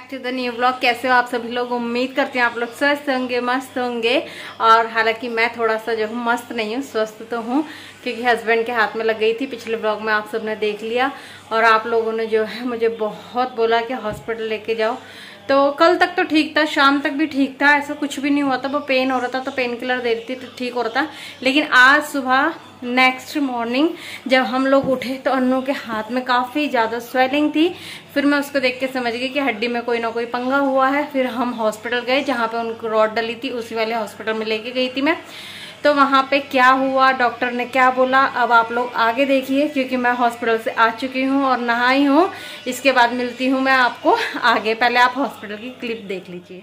To the new blog. कैसे हो आप सभी लोग? उम्मीद करते हैं आप लोग स्वस्थ होंगे, मस्त होंगे। और हालांकि मैं थोड़ा सा जो हूँ मस्त नहीं हूँ, स्वस्थ तो हूँ, क्योंकि हस्बैंड के हाथ में लग गई थी। पिछले ब्लॉग में आप सबने देख लिया और आप लोगों ने जो है मुझे बहुत बोला कि हॉस्पिटल लेके जाओ। तो कल तक तो ठीक था, शाम तक भी ठीक था, ऐसा कुछ भी नहीं हुआ था। वो पेन हो रहा था तो पेन किलर दे रही थी तो ठीक हो रहा था। लेकिन आज सुबह नेक्स्ट मॉर्निंग जब हम लोग उठे तो अन्नू के हाथ में काफ़ी ज़्यादा स्वेलिंग थी। फिर मैं उसको देख के समझ गई कि हड्डी में कोई ना कोई पंगा हुआ है। फिर हम हॉस्पिटल गए, जहाँ पे उनको रॉड डली थी उसी वाले हॉस्पिटल में लेके गई थी मैं। तो वहाँ पे क्या हुआ, डॉक्टर ने क्या बोला, अब आप लोग आगे देखिए, क्योंकि मैं हॉस्पिटल से आ चुकी हूँ और नहाई हूँ। इसके बाद मिलती हूँ मैं आपको आगे। पहले आप हॉस्पिटल की क्लिप देख लीजिए।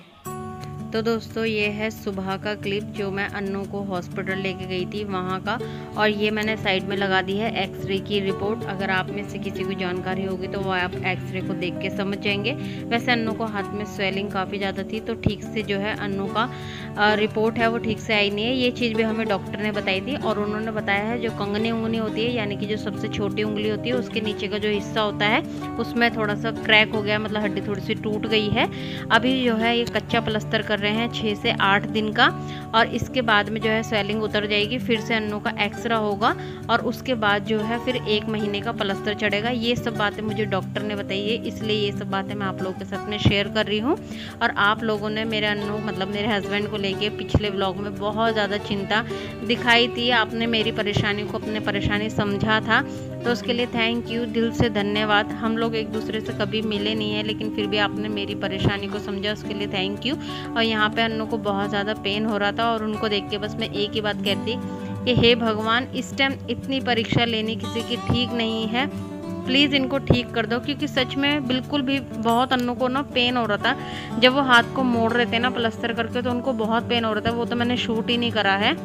तो दोस्तों ये है सुबह का क्लिप जो मैं अन्नू को हॉस्पिटल लेके गई थी वहाँ का। और ये मैंने साइड में लगा दी है एक्सरे की रिपोर्ट। अगर आप में से किसी को जानकारी होगी तो वो आप एक्सरे को देख के समझ जाएंगे। वैसे अन्नू को हाथ में स्वेलिंग काफ़ी ज़्यादा थी, तो ठीक से जो है अन्नू का रिपोर्ट है वो ठीक से आई नहीं है। ये चीज़ भी हमें डॉक्टर ने बताई थी और उन्होंने बताया है जो कंगनी उंगनी होती है, यानी कि जो सबसे छोटी उंगली होती है, उसके नीचे का जो हिस्सा होता है उसमें थोड़ा सा क्रैक हो गया, मतलब हड्डी थोड़ी सी टूट गई है। अभी जो है ये कच्चा प्लास्टर कर रहे हैं 6 से 8 दिन का, और इसके बाद में जो है स्वेलिंग उतर जाएगी। फिर से अन्नू का एक्सरा होगा और उसके बाद जो है फिर 1 महीने का प्लास्टर चढ़ेगा। ये सब बातें मुझे डॉक्टर ने बताई है, इसलिए ये सब बातें मैं आप लोगों के साथ में शेयर कर रही हूँ। और आप लोगों ने मेरे अन्नू मतलब मेरे हस्बैंड को लेके पिछले व्लॉग में बहुत ज़्यादा चिंता दिखाई थी। आपने मेरी परेशानी को अपने परेशानी समझा था, तो उसके लिए थैंक यू, दिल से धन्यवाद। हम लोग एक दूसरे से कभी मिले नहीं है, लेकिन फिर भी आपने मेरी परेशानी को समझा, उसके लिए थैंक यू। और यहाँ पे अन्नू को बहुत ज़्यादा पेन हो रहा था और उनको देख के बस मैं एक ही बात कहती कि हे भगवान, इस टाइम इतनी परीक्षा लेनी किसी की ठीक नहीं है, प्लीज़ इनको ठीक कर दो। क्योंकि सच में बिल्कुल भी बहुत अन्नू को ना पेन हो रहा था। जब वो हाथ को मोड़ रहे थे ना प्लास्टर करके, तो उनको बहुत पेन हो रहा था। वो तो मैंने शूट ही नहीं करा है,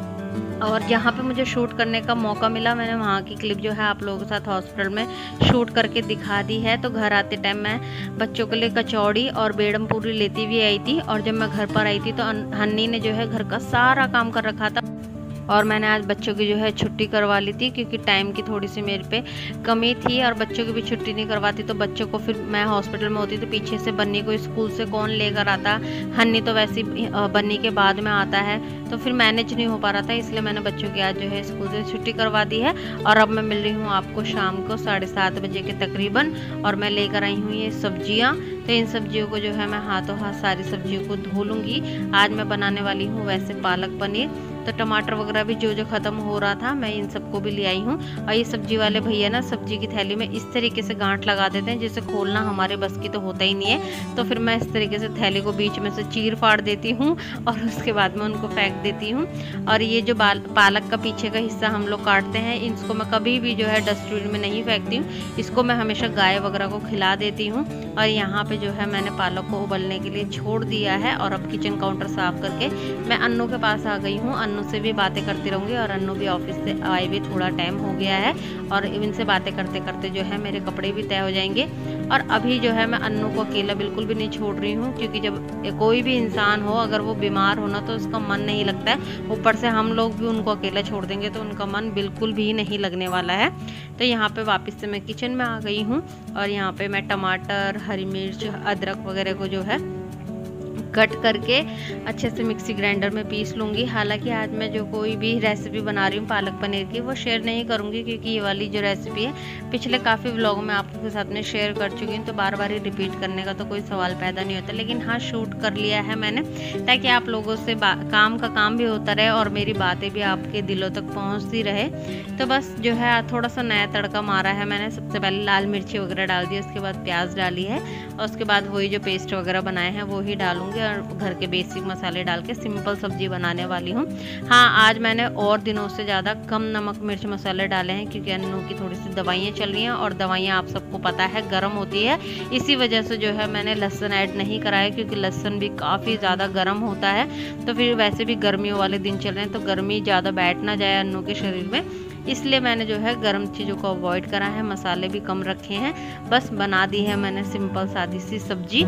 और जहाँ पे मुझे शूट करने का मौका मिला मैंने वहाँ की क्लिप जो है आप लोगों के साथ हॉस्पिटल में शूट करके दिखा दी है। तो घर आते टाइम मैं बच्चों के लिए कचौड़ी और बेड़म पूरी लेती हुई आई थी, और जब मैं घर पर आई थी तो हन्नी ने जो है घर का सारा काम कर रखा था। और मैंने आज बच्चों की जो है छुट्टी करवा ली थी, क्योंकि टाइम की थोड़ी सी मेरे पे कमी थी, और बच्चों की भी छुट्टी नहीं करवाती तो बच्चों को फिर मैं हॉस्पिटल में होती तो पीछे से बन्नी को स्कूल से कौन लेकर आता। हन्नी तो वैसे बन्नी के बाद में आता है, तो फिर मैनेज नहीं हो पा रहा था, इसलिए मैंने बच्चों की आज जो है स्कूल से छुट्टी करवा दी है। और अब मैं मिल रही हूँ आपको शाम को 7:30 बजे के तकरीबन, और मैं लेकर आई हूँ ये सब्जियाँ। तो इन सब्जियों को जो है मैं हाथों हाथ सारी सब्जियों को धो लूँगी। आज मैं बनाने वाली हूँ वैसे पालक पनीर, तो टमाटर वगैरह भी जो ख़त्म हो रहा था मैं इन सबको भी ले आई हूँ। और ये सब्जी वाले भैया ना सब्जी की थैली में इस तरीके से गांठ लगा देते हैं, जिसे खोलना हमारे बस की तो होता ही नहीं है। तो फिर मैं इस तरीके से थैली को बीच में से चीर फाड़ देती हूँ और उसके बाद में उनको फेंक देती हूँ। और ये जो पालक का पीछे का हिस्सा हम लोग काटते हैं, इसको मैं कभी भी जो है डस्टबिन में नहीं फेंकती हूँ, इसको मैं हमेशा गाय वगैरह को खिला देती हूँ। और यहाँ पे जो है मैंने पालक को उबलने के लिए छोड़ दिया है, और अब किचन काउंटर साफ करके मैं अन्नू के पास आ गई हूँ। अन्नू से भी बातें करती रहूँगी, और अन्नू भी ऑफिस से आए भी थोड़ा टाइम हो गया है, और इनसे बातें करते करते जो है मेरे कपड़े भी तय हो जाएंगे। और अभी जो है मैं अन्नू को अकेला बिल्कुल भी नहीं छोड़ रही हूँ, क्योंकि जब कोई भी इंसान हो अगर वो बीमार होना तो उसका मन नहीं लगता है, ऊपर से हम लोग भी उनको अकेला छोड़ देंगे तो उनका मन बिल्कुल भी नहीं लगने वाला है। तो यहाँ पे वापस से मैं किचन में आ गई हूँ, और यहाँ पे मैं टमाटर, हरी मिर्च, अदरक वगैरह को जो है कट करके अच्छे से मिक्सी ग्राइंडर में पीस लूँगी। हालांकि आज मैं जो कोई भी रेसिपी बना रही हूँ पालक पनीर की वो शेयर नहीं करूँगी, क्योंकि ये वाली जो रेसिपी है पिछले काफ़ी व्लॉग में आप लोगों के साथ में शेयर कर चुकी हूँ, तो बार बार ही रिपीट करने का तो कोई सवाल पैदा नहीं होता। लेकिन हाँ, शूट कर लिया है मैंने, ताकि आप लोगों से काम का काम भी होता रहे और मेरी बातें भी आपके दिलों तक पहुँचती रहे। तो बस जो है थोड़ा सा नया तड़का मारा है मैंने। सबसे पहले लाल मिर्ची वगैरह डाल दी, उसके बाद प्याज डाली है, और उसके बाद वही जो पेस्ट वगैरह बनाए हैं वो ही डालूंगी, और घर के बेसिक मसाले डाल के सिंपल सब्जी बनाने वाली हूँ। हाँ, आज मैंने और दिनों से ज़्यादा कम नमक मिर्च मसाले डाले हैं, क्योंकि अन्नू की थोड़ी सी दवाइयाँ चल रही हैं, और दवाइयाँ आप सबको पता है गर्म होती है। इसी वजह से जो है मैंने लहसुन ऐड नहीं करा है, क्योंकि लहसुन भी काफ़ी ज़्यादा गर्म होता है। तो फिर वैसे भी गर्मियों वाले दिन चल रहे हैं, तो गर्मी ज़्यादा बैठ ना जाए अन्नू के शरीर में, इसलिए मैंने जो है गर्म चीज़ों को अवॉइड करा है, मसाले भी कम रखे हैं। बस बना दी है मैंने सिंपल सादी सी सब्जी।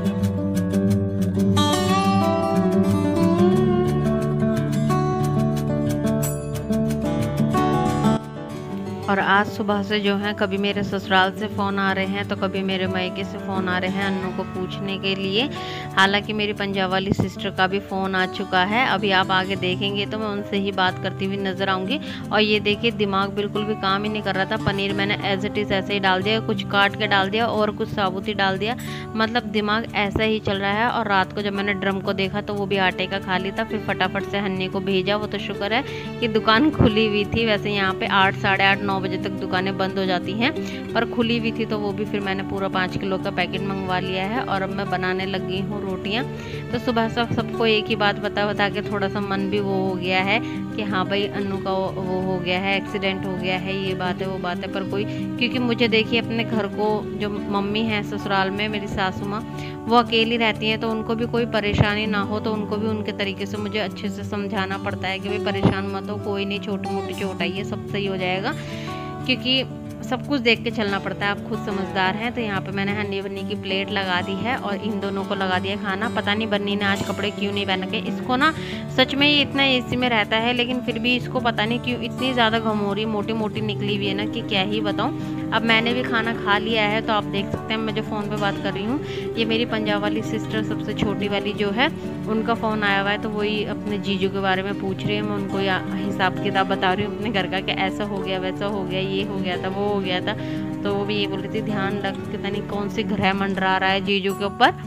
और आज सुबह से जो है कभी मेरे ससुराल से फ़ोन आ रहे हैं तो कभी मेरे मायके से फ़ोन आ रहे हैं अन्नू को पूछने के लिए। हालांकि मेरी पंजाब वाली सिस्टर का भी फ़ोन आ चुका है, अभी आप आगे देखेंगे तो मैं उनसे ही बात करती हुई नज़र आऊँगी। और ये देखिए दिमाग बिल्कुल भी काम ही नहीं कर रहा था। पनीर मैंने एज इट इज़ ऐसे ही डाल दिया, कुछ काट के डाल दिया और कुछ साबुत ही डाल दिया, मतलब दिमाग ऐसा ही चल रहा है। और रात को जब मैंने ड्रम को देखा तो वो भी आटे का खाली था, फिर फटाफट से हन्नी को भेजा। वो तो शुक्र है कि दुकान खुली हुई थी, वैसे यहाँ पे 8, साढ़े 8, 9 बजे तक दुकानें बंद हो जाती हैं, पर खुली हुई थी तो वो भी फिर मैंने पूरा 5 किलो का पैकेट मंगवा लिया है। और अब मैं बनाने लगी हूँ रोटियाँ। तो सुबह सबको एक ही बात बता के थोड़ा सा मन भी वो हो गया है कि हाँ भाई अन्नू का वो हो गया है, एक्सीडेंट हो गया है, ये बात है वो बात है। पर कोई, क्योंकि मुझे देखिए अपने घर को जो मम्मी है ससुराल में मेरी सासू माँ, वो अकेली रहती हैं तो उनको भी कोई परेशानी ना हो तो उनको भी उनके तरीके से मुझे अच्छे से समझाना पड़ता है कि भाई परेशान मत हो, कोई नहीं, छोटी मोटी चोट आई है, सब सही हो जाएगा, क्योंकि सब कुछ देख के चलना पड़ता है। आप खुद समझदार हैं। तो यहाँ पे मैंने हन्नी बन्नी की प्लेट लगा दी है और इन दोनों को लगा दिया खाना। पता नहीं बन्नी ने आज कपड़े क्यों नहीं पहन के, इसको ना सच में ये इतना एसी में रहता है लेकिन फिर भी इसको पता नहीं क्यों इतनी ज़्यादा घमोरी मोटी मोटी निकली हुई है ना कि क्या ही बताऊँ। अब मैंने भी खाना खा लिया है तो आप देख सकते हैं मैं जो फ़ोन पे बात कर रही हूँ, ये मेरी पंजाब वाली सिस्टर सबसे छोटी वाली जो है उनका फ़ोन आया हुआ है। तो वही अपने जीजू के बारे में पूछ रही है, मैं उनको हिसाब किताब बता रही हूँ अपने घर का कि ऐसा हो गया, वैसा हो गया, ये हो गया था, वो हो गया था। तो वो भी ये बोल रही थी ध्यान रख, पता नहीं कौन सी ग्रह मंडरा रहा है जीजू के ऊपर।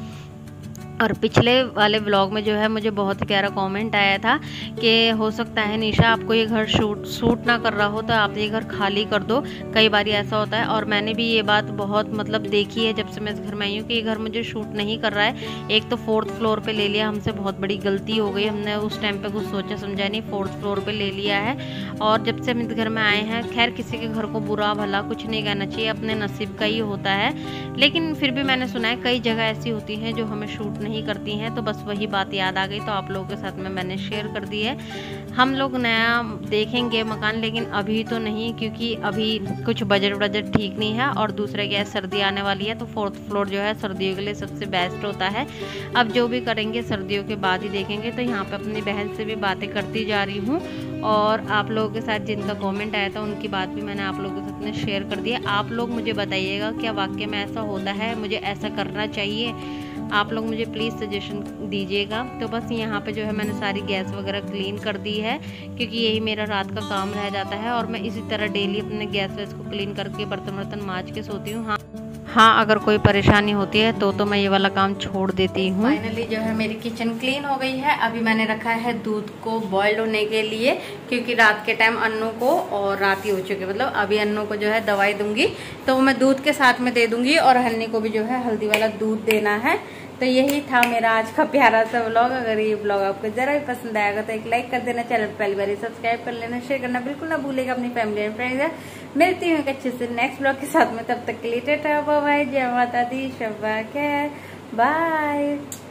और पिछले वाले व्लॉग में जो है मुझे बहुत ही प्यारा कमेंट आया था कि हो सकता है निशा आपको ये घर सूट ना कर रहा हो तो आप ये घर खाली कर दो, कई बार ऐसा होता है। और मैंने भी ये बात बहुत मतलब देखी है जब से मैं इस घर में आई हूँ कि ये घर मुझे शूट नहीं कर रहा है। एक तो 4th फ्लोर पे ले लिया, हमसे बहुत बड़ी गलती हो गई, हमने उस टाइम पे कुछ सोचा समझा नहीं, 4th फ्लोर पे ले लिया है। और जब से हम इस घर में आए हैं, खैर किसी के घर को बुरा भला कुछ नहीं कहना चाहिए, अपने नसीब का ही होता है, लेकिन फिर भी मैंने सुना है कई जगह ऐसी होती हैं जो हमें शूट नहीं करती हैं। तो बस वही बात याद आ गई तो आप लोगों के साथ में मैंने शेयर कर दी है। हम लोग नया देखेंगे मकान, लेकिन अभी तो नहीं, क्योंकि अभी कुछ बजट ठीक नहीं है। और दूसरा क्या है, सर्दी आने वाली है तो 4th फ्लोर जो है सर्दियों के लिए सबसे बेस्ट होता है। अब जो भी करेंगे सर्दियों के बाद ही देखेंगे। तो यहाँ पे अपनी बहन से भी बातें करती जा रही हूँ और आप लोगों के साथ जिनका कमेंट आया था उनकी बात भी मैंने आप लोगों के साथ में शेयर कर दिया। आप लोग मुझे बताइएगा क्या वाकई में ऐसा होता है, मुझे ऐसा करना चाहिए, आप लोग मुझे प्लीज़ सजेशन दीजिएगा। तो बस यहाँ पे जो है मैंने सारी गैस वगैरह क्लीन कर दी है, क्योंकि यही मेरा रात का काम रह जाता है। और मैं इसी तरह डेली अपने गैस वैस को क्लीन करके बर्तन मांज के सोती हूँ। हाँ अगर कोई परेशानी होती है तो मैं ये वाला काम छोड़ देती हूँ। फाइनली जो है मेरी किचन क्लीन हो गई है। अभी मैंने रखा है दूध को बॉइल्ड होने के लिए, क्योंकि रात के टाइम अन्नू को, और रात ही हो चुकी मतलब अभी अन्नू को जो है दवाई दूंगी तो वो मैं दूध के साथ में दे दूंगी, और हन्नी को भी जो है हल्दी वाला दूध देना है। तो यही था मेरा आज का प्यारा सा व्लॉग। अगर ये व्लॉग आपको जरा भी पसंद आएगा तो एक लाइक कर देना, चैनल पहली बार सब्सक्राइब कर लेना, शेयर करना बिल्कुल ना भूलेगा अपनी फैमिली एंड फ्रेंड्स। मिलती हूँ एक अच्छे से नेक्स्ट व्लॉग के साथ में, तब तक के लिए टाटा बाय बाय, जय माता दी, शब्बा खैर, बाय।